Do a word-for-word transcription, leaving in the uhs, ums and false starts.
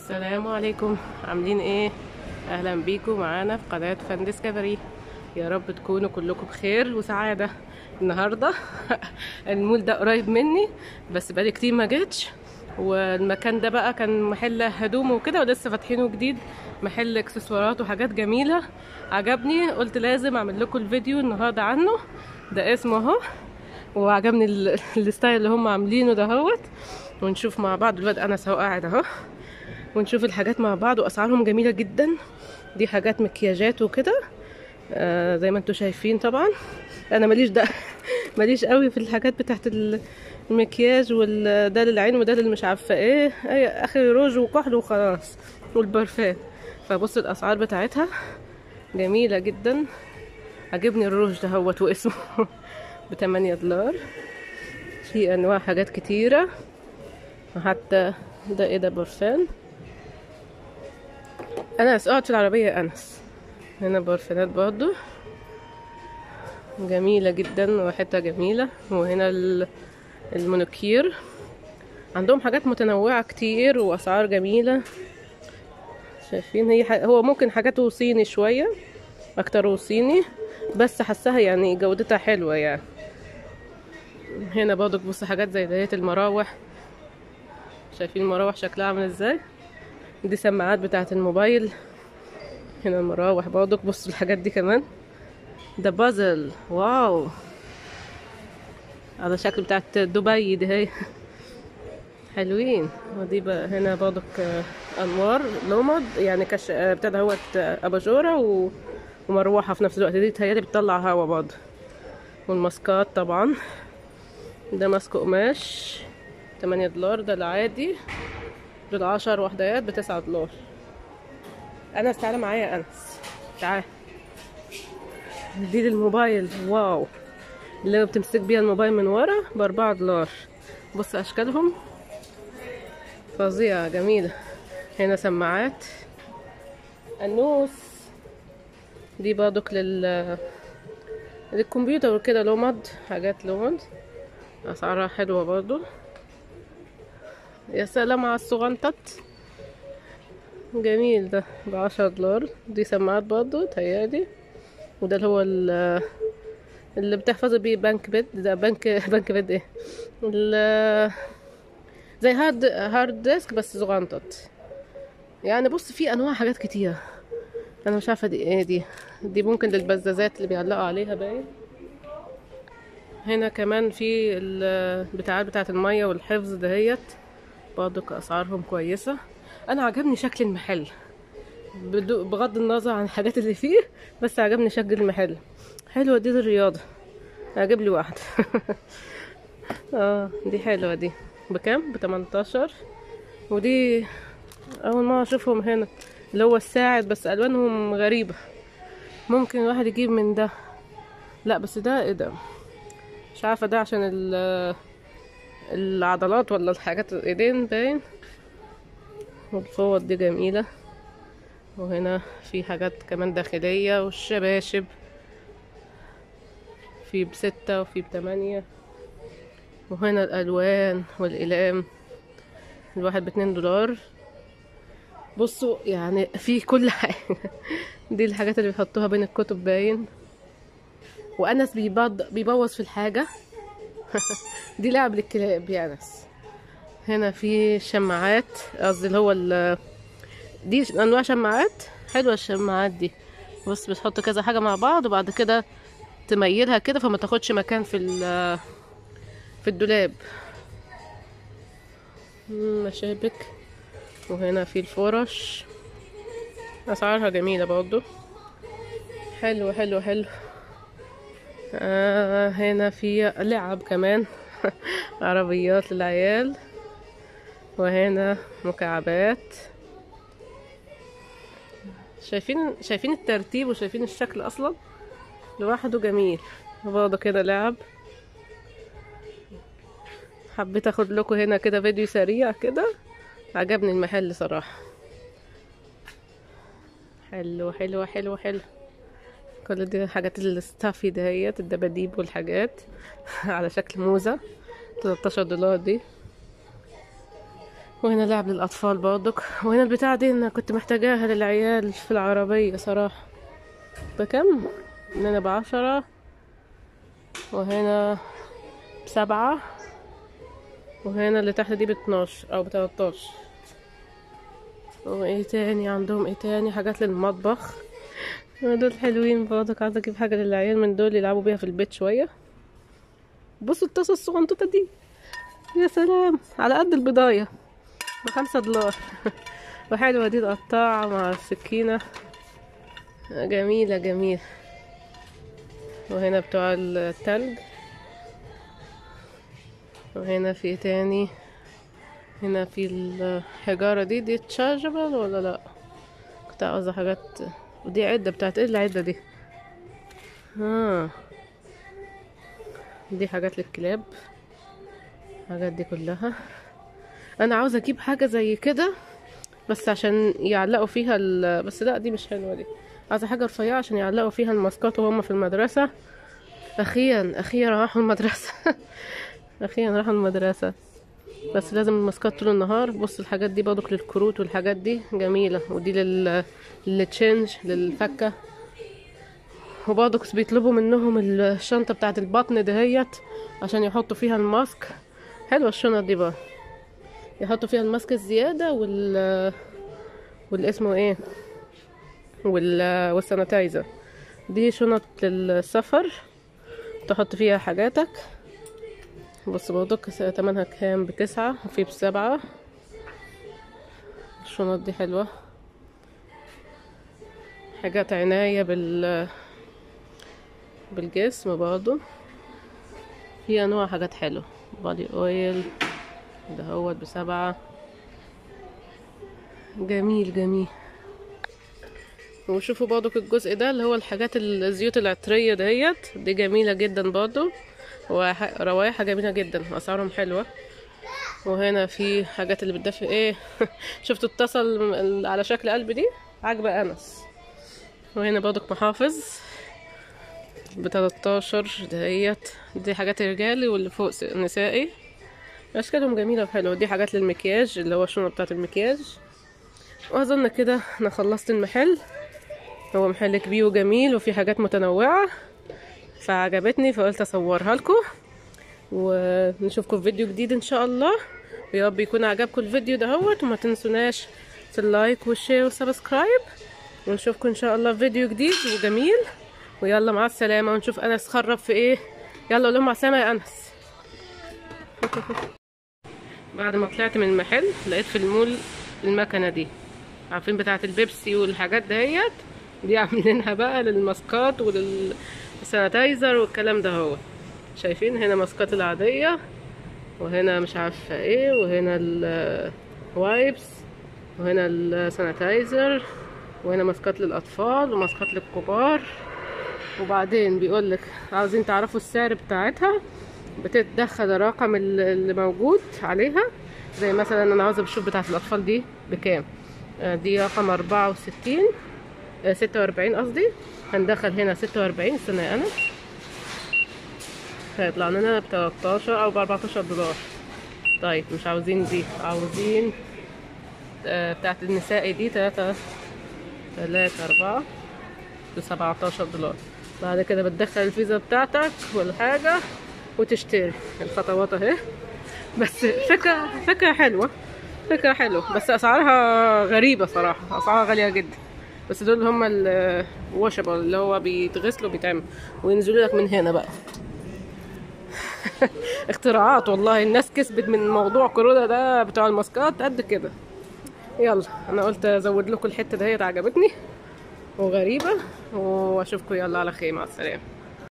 السلام عليكم، عاملين ايه؟ اهلا بيكم معانا في قناة فان ديسكفري. يا رب تكونوا كلكم بخير وسعادة. النهاردة المول ده قريب مني بس بقالي كتير ما جيتش، والمكان ده بقى كان محل هدوم وكده ولسه فاتحينه جديد، محل اكسسوارات وحاجات جميلة. عجبني قلت لازم اعمل لكم الفيديو النهاردة عنه. ده اسمه اهو، وعجبني ال- الستايل اللي هم عاملينه دهوت. ونشوف مع بعض. الواد انس اهو قاعد اهو، ونشوف الحاجات مع بعض، واسعارهم جميله جدا. دي حاجات مكياجات وكده، آه زي ما انتم شايفين. طبعا انا ماليش ده ماليش قوي في الحاجات بتاعت المكياج، وده للعين وده اللي مش عارفه ايه، اي اخر روج وكحل وخلاص، والبرفان. فبص الاسعار بتاعتها جميله جدا. عجبني الروج ده هوت واسمه بتمانية دولار. في انواع حاجات كتيره، حتى ده ايه ده، برفان. انس اقعد في العربيه يا انس. هنا برفانات برضو جميله جدا وحته جميله. وهنا المونوكير، عندهم حاجات متنوعه كتير واسعار جميله. شايفين؟ هي ح... هو ممكن حاجاته صيني شويه، اكتر صيني، بس حسها يعني جودتها حلوه يعني. هنا برضو بص حاجات زي ديت المراوح. شايفين المراوح شكلها عامل ازاي؟ دي سماعات بتاعه الموبايل. هنا المراوح برضو، بصوا الحاجات دي كمان. ده بازل، واو، على شكل بتاعت دبي دي هي حلوين. ودي بقى هنا برضك انوار لومد، يعني كش بتاع دهوت اباجوره و... ومروحه في نفس الوقت. دي تهيالي بتطلع هوا برضه. والماسكات طبعا، ده ماسك قماش تمانية دولار، ده العادي. دول عشر وحدات بتسعة دولار. انس تعالى معايا يا انس، تعال. دي للموبايل، واو، اللي بتمسك بيها الموبايل من ورا، باربعة دولار. بص اشكالهم فظيعة جميلة. هنا سماعات النوس، دي برضك لل للكمبيوتر وكده، لومد، حاجات لومد، اسعارها حلوة برضو. يا سلام على الصغنطط، جميل. ده بعشرة دولار. دي سماعات برضو تهيالي، وده اللي هو اللي بتحفظ بيه بنك بيد. ده بنك بنك بيد ايه، زي هارد هارد ديسك بس صغنطط يعني. بص في انواع حاجات كتير، انا مش عارفه دي ايه. دي دي ممكن للبزازات اللي بيعلقوا عليها باين. هنا كمان في البتاعات بتاعه الميه والحفظ دهيت، برضو اسعارهم كويسه. انا عجبني شكل المحل بغض النظر عن الحاجات اللي فيه، بس عجبني شكل المحل حلوه. دي للرياضه، اجيب لي واحده اه دي حلوه. دي بكام؟ بتمنتاشر. ودي اول ما اشوفهم هنا، اللي هو الساعد، بس الوانهم غريبه. ممكن الواحد يجيب من ده. لا بس ده ايه ده، مش عارفه ده عشان العضلات ولا الحاجات الايدين باين. والفوط دي جميله. وهنا في حاجات كمان داخليه، والشباشب في بستة وفي بتمانية. وهنا الالوان والاقلام، الواحد باتنين دولار. بصوا يعني في كل حاجه دي الحاجات اللي بيحطوها بين الكتب باين. وانس بيبوظ في الحاجه دي لعب للكلاب يا انس. هنا في شماعات، قصدي اللي هو ال دي انواع شماعات حلوه. الشماعات دي بص بتحط كذا حاجه مع بعض، وبعد كده تميلها كده فما تاخدش مكان في في الدولاب. مشابك. وهنا في الفرش، اسعارها جميله برضو، حلو حلو حلو. آه هنا في لعب كمان عربيات للعيال. وهنا مكعبات. شايفين شايفين الترتيب وشايفين الشكل اصلا لوحده جميل. برضه كده لعب. حبيت اخد لكم هنا كده فيديو سريع كده، عجبني المحل صراحة. حلو حلو حلو حلو. كل دي حاجات الستافي دهيت، الدباديب والحاجات على شكل موزة، تلتاشر دولار دي. وهنا لعب للاطفال برضك. وهنا البتاعه دي انا كنت محتاجاها للعيال في العربيه صراحه. بكم؟ هنا بعشرة، وهنا بسبعة، وهنا اللي تحت دي باتناشر او بتلاتاشر. وايه تاني عندهم؟ ايه تاني؟ حاجات للمطبخ. دول حلوين برضك. عايزه اجيب حاجه للعيال من دول يلعبوا بيها في البيت شويه. بصوا الطاسه الصغنطوطه دي، يا سلام، على قد البضايه، بخمسة دولار. وحلوه دي، تقطع مع السكينه، جميله جميله. وهنا بتوع التلج. وهنا في تاني، هنا في الحجارة دي دي تشارجبل ولا لا؟ كنت عاوزة حاجات. ودي عدة بتاعت ايه العدة دي؟ ها، دي حاجات للكلاب. الحاجات دي كلها. انا عاوزة اجيب حاجة زي كده بس عشان يعلقوا فيها ال... بس لا، دي مش حلوة دي. عايزة حاجة رفيعة عشان يعلقوا فيها الماسكات وهم في المدرسة. اخيرا اخيرا راحوا المدرسة. اخيرا راحوا المدرسة. بس لازم الماسكات طول النهار. بص الحاجات دي برضك للكروت، والحاجات دي جميلة. ودي لل للتشينج، للفكة. وبرضك بيطلبوا منهم الشنطة بتاعت البطن دهيت عشان يحطوا فيها الماسك. حلوة الشنط دي بقى، يحطوا فيها الماسك الزيادة وال والاسمه ايه وال والسانيتايزر. دي شنط للسفر تحط فيها حاجاتك. بص برضك تمنها كام؟ بتسعة، وفي بسبعة. الشنط دي حلوة. حاجات عناية بال بالجسم برضو. في انواع حاجات حلوة. بادي اويل ده هو بسبعة. جميل جميل. وشوفوا برضك الجزء ده اللي هو الحاجات الزيوت العطرية دهيت، دي جميلة جدا برضو، وروايحها جميلة جدا، اسعارهم حلوة. وهنا في حاجات اللي بتدفي ايه. شفتوا الطاسة على شكل قلب دي؟ عاجبة انس. وهنا برضك محافظ بتلاتاشر دهيت. دي حاجات رجالي واللي فوق نسائي. اشكالهم جميلة وحلوة. دي حاجات للمكياج اللي هو الشنطة بتاعت المكياج. واظن كده انا خلصت المحل. هو محل كبير وجميل وفي حاجات متنوعة، فعجبتني فقلت اصورها لكم. ونشوفكم في فيديو جديد ان شاء الله. ويا رب يكون عجبكم الفيديو دهوت. وما تنسوناش في اللايك والشير والسبسكرايب. ونشوفكم ان شاء الله في فيديو جديد وجميل. ويلا مع السلامة. ونشوف انس خرب في ايه. يلا قول لهم مع السلامة يا انس. بعد ما طلعت من المحل لقيت في المول المكنة دي، عارفين بتاعة البيبسي والحاجات دهيت، دي عاملينها بقى للماسكات وللسانيتايزر والكلام ده. هو شايفين هنا ماسكات العادية، وهنا مش عارفة ايه، وهنا الوايبس، وهنا السانيتايزر، وهنا ماسكات للأطفال وماسكات للكبار. وبعدين بيقولك عاوزين تعرفوا السعر بتاعتها، بتتدخل الرقم اللي موجود عليها. زي مثلا انا عاوزة بشوف بتاعت الأطفال دي بكام. دي رقم اربعة وستين، ستة واربعين قصدي. هندخل هنا ستة واربعين. استنى انا، هيطلع لنا ب تلاتاشر او ب اربعتاشر دولار. طيب مش عاوزين دي، عاوزين آه بتاعت النسائي دي تلاتة تلاتة اربعة ب سبعتاشر دولار. بعد كده بتدخل الفيزا بتاعتك والحاجة وتشتري. الخطوات اهي. بس فكرة فكرة حلوة، فكرة حلوة، بس اسعارها غريبة صراحة، اسعارها غالية جدا. بس دول هما الواشبل اللي هو بيتغسلوا بيتعمل وينزلوا لك من هنا بقى. اختراعات والله. الناس كسبت من موضوع كورونا ده بتاع الماسكات قد كده. يلا انا قلت ازود لكم الحتة دهيت، عجبتني وغريبة. واشوفكم يلا على خير، مع السلامة.